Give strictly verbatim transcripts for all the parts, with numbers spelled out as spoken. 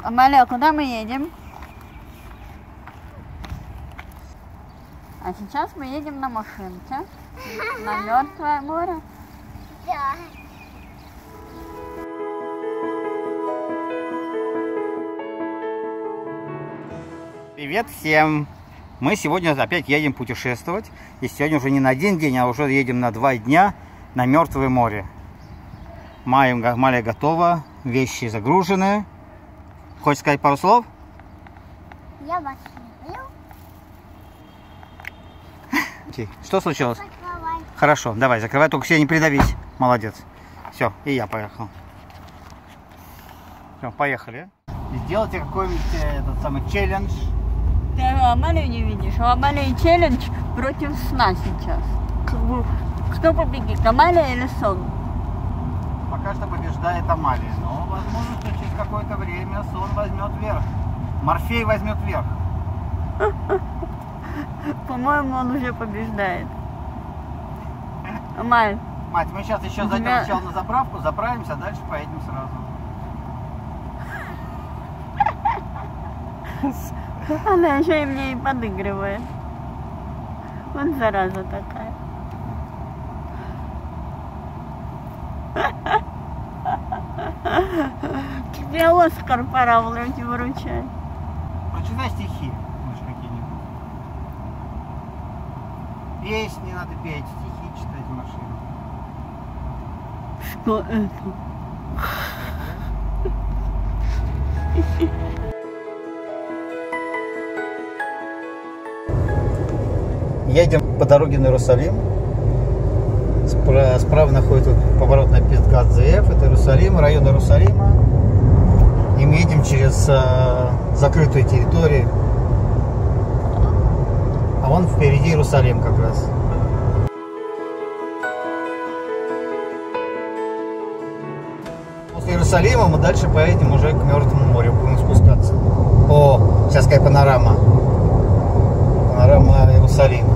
Амалия, куда мы едем? А сейчас мы едем на машинке на Мертвое море. Да. Привет всем! Мы сегодня опять едем путешествовать. И сегодня уже не на один день, а уже едем на два дня на Мертвое море. Майя готова, вещи загружены. Хочешь сказать пару слов? Я вас люблю. Что случилось? Закрывай. Хорошо, давай, закрывай, только все не придавись. Молодец. Все, и я поехал. Все, поехали. Сделайте какой-нибудь этот самый челлендж. Ты Амалию не видишь? У Амалии челлендж против сна сейчас. Кто победит, Амалия или сон? Пока что побеждает Амалия, но возможно, что через какое-то время сон возьмет верх. Морфей возьмет верх. По-моему, он уже побеждает. Амаль. Мать, мы сейчас еще зайдем тебя... сначала на заправку, заправимся, а дальше поедем сразу. Она еще и мне и подыгрывает. Вот зараза такая. Тебе Оскар пора вроде выручать. Прочитай стихи, может, какие-нибудь. Песни надо петь, стихи читать в машине. Что это? Едем по дороге на Иерусалим. Справа, справа находится поворот на Писгат-Зеев. Это Иерусалим, район Иерусалима. И мы едем через а, закрытую территорию. А вон впереди Иерусалим как раз. После Иерусалима мы дальше поедем уже к Мертвому морю. Будем спускаться. О, сейчас какая панорама. Панорама Иерусалима.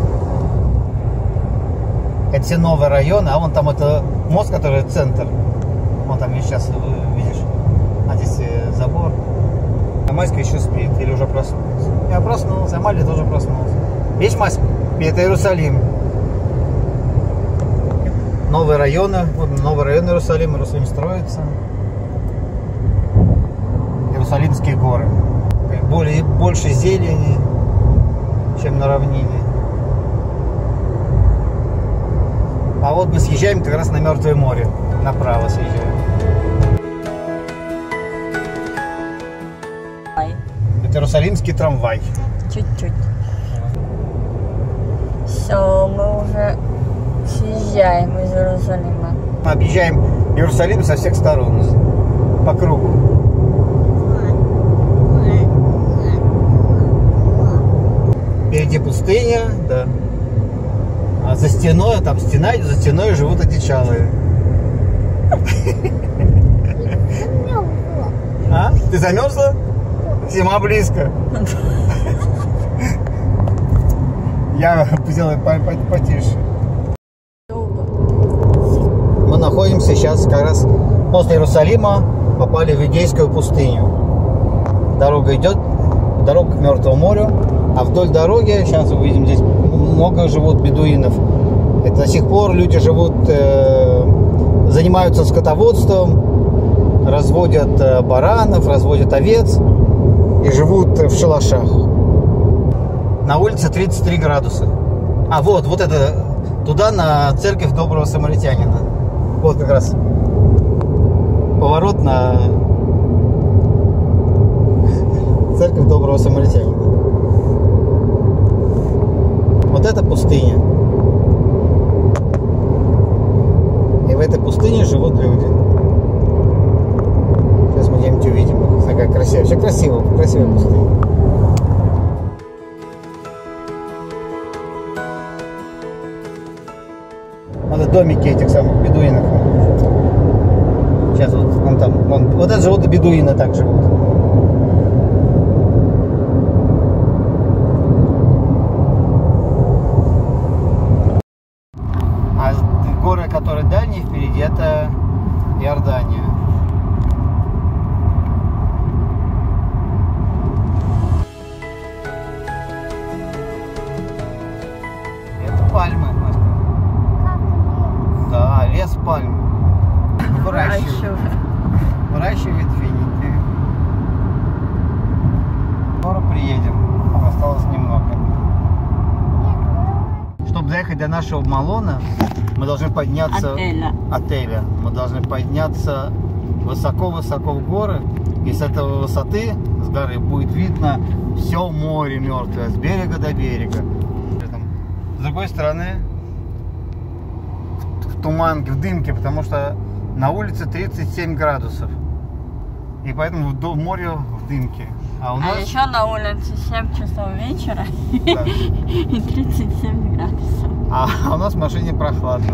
Это все новые районы, а вон там это мост, который центр. Вон там сейчас видишь. А здесь забор. А Маська еще спит или уже проснулся. Я проснулся, а Маля тоже проснулся. Видишь, Маська? Это Иерусалим. Новые районы. Вот новый район Иерусалима. Иерусалим строится. Иерусалимские горы. Более, больше зелени, чем на равнине. А вот мы съезжаем как раз на Мертвое море. Направо съезжаем. Это Иерусалимский трамвай. Чуть-чуть. Все, мы уже съезжаем из Иерусалима. Мы объезжаем Иерусалим со всех сторон. По кругу. Впереди пустыня, да. А за стеной, там стена, за стеной живут одичалые. А? Ты замерзла? Зима близко. Я сделаю потише. Мы находимся сейчас как раз после Иерусалима, попали в Иудейскую пустыню. Дорога идет, дорога к Мертвому морю, а вдоль дороги, сейчас увидим, здесь много живут бедуинов. Это до сих пор люди живут, э, занимаются скотоводством, разводят э, баранов, разводят овец и живут в шалашах. На улице тридцать три градуса. А вот, вот это, туда на церковь Доброго Самаритянина. Вот как раз поворот на церковь Доброго Самаритянина. Вот это пустыня. И в этой пустыне живут люди. Сейчас мы где-нибудь увидим. Какая красивая. Все красиво, красивая пустыня. Вот домики этих самых бедуинов. Сейчас вот вон там. Вон, вот это живут бедуины, так живут. Горы, которые дальние впереди, это Иордания. пальмы. Как лес. Да, лес пальм. Выращивают. Выращивают финики. Скоро приедем. Осталось немного. Чтобы доехать до нашего Малона, мы должны подняться... Отеля. Отеля. Мы должны подняться высоко-высоко в горы. И с этой высоты, с горы, будет видно все море мертвое, с берега до берега. С другой стороны, в, в туманке, в дымке, потому что на улице тридцать семь градусов. И поэтому в море в дымке. А, у нас... а еще на улице семь часов вечера, Да. И тридцать семь градусов. А, а у нас в машине прохладно.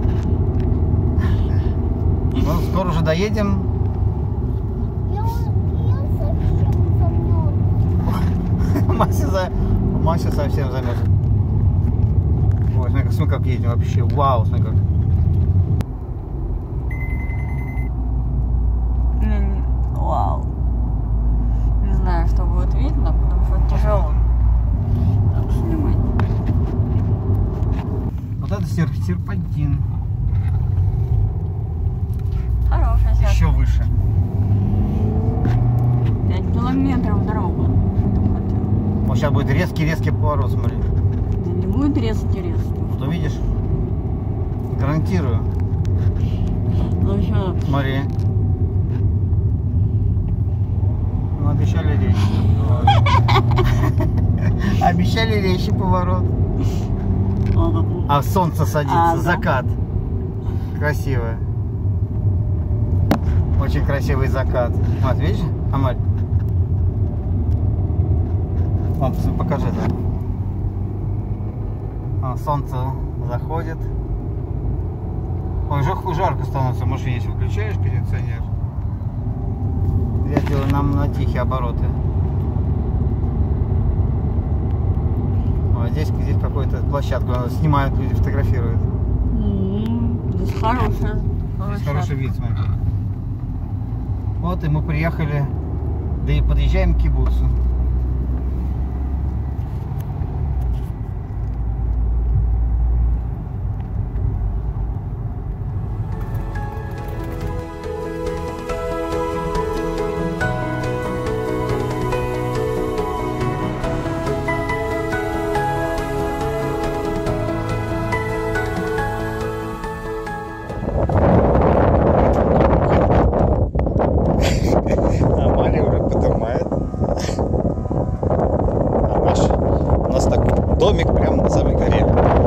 Ну, скоро уже доедем. Я, я совсем замерзла. Мася, за... Мася совсем замерзла. Ой, смотри, смотри, как едем вообще. Вау, смотри как. Вау. Не знаю, что будет видно, потому что тяжело там снимать. Вот это серп серпантин. Хорошая сейчас. Еще выше. пять километров дорогу. Вот сейчас будет резкий-резкий поворот, смотри. Да не будет резкий резкий. Вот увидишь? Гарантирую. Ну еще Смотри. Ну, обещали резче. Обещали резче поворот. А солнце садится, А, да. закат. Красиво. Очень красивый закат. Вот, видишь, Амаль? Вот, покажи это. А, солнце заходит. Ой, уже жарко становится. Может, если выключаешь кондиционер? Я делаю нам на тихие обороты. Здесь, здесь какую-то площадку снимают, люди фотографируют. м-м, здесь хорошая. Здесь хороший вид, смотри. Вот и мы приехали, да и подъезжаем к кибуцу. Амалия уже поднимает. А наш, у нас так домик прямо на самой горе.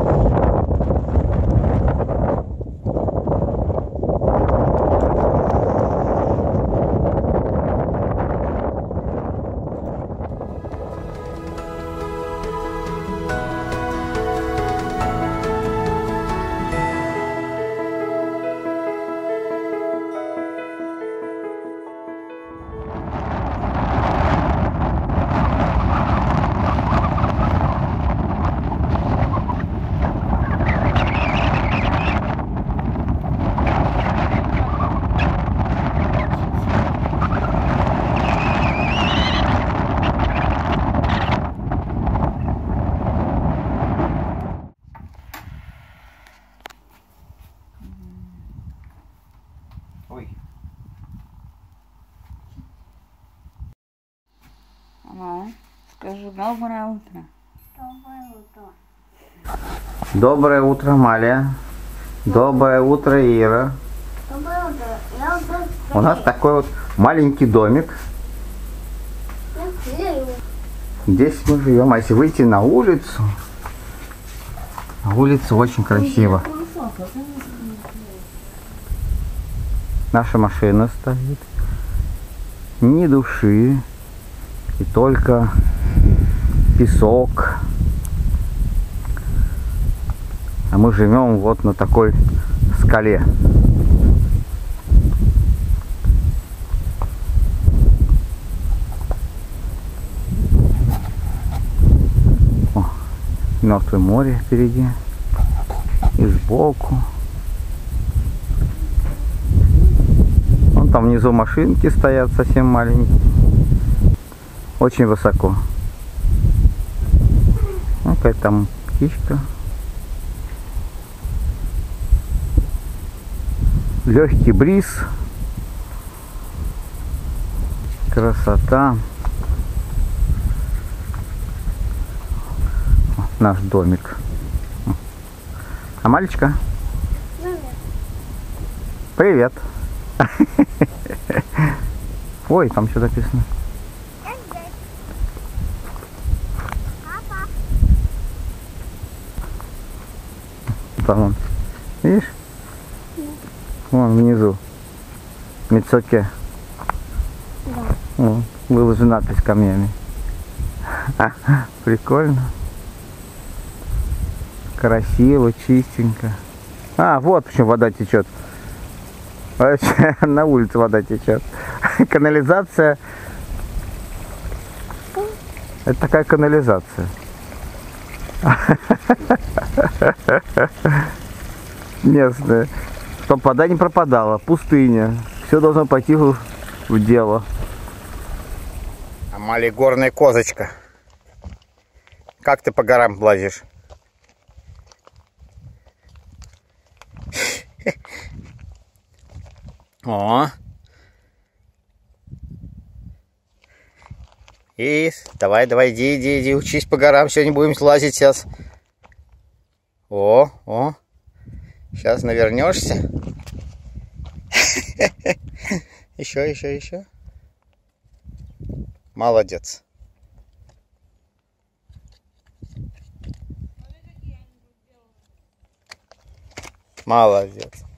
Ой. Ага. Скажи доброе утро. Доброе утро. Доброе утро, Малия. Доброе утро, Ира. Доброе утро. Я уже... У нас такой вот маленький домик. Я клею. Здесь мы живем. А если выйти на улицу, на улице очень красиво. Наша машина стоит. Ни души. И только песок. А мы живем вот на такой скале. О, Мертвое море впереди. И сбоку. Вон там внизу машинки стоят совсем маленькие. Очень высоко. Ну, какая там птичка. Легкий бриз. Красота. Наш домик. А мальчика? Привет. Ой, там что написано? Там он. Видишь? Вон внизу. Мицоке. Да. Вон, выложена надпись камнями. Прикольно. Красиво, чистенько. А, вот почему вода течет. На улице вода течет. Канализация. Это такая канализация. Местная. Чтоб вода не пропадала. Пустыня. Все должно пойти в, в дело. Амалия, горная козочка. Как ты по горам лазишь? О. И давай, давай, иди, иди, иди, учись по горам. Сегодня будем лазить сейчас. О, о. Сейчас навернешься. Еще, еще, еще. Молодец. Молодец.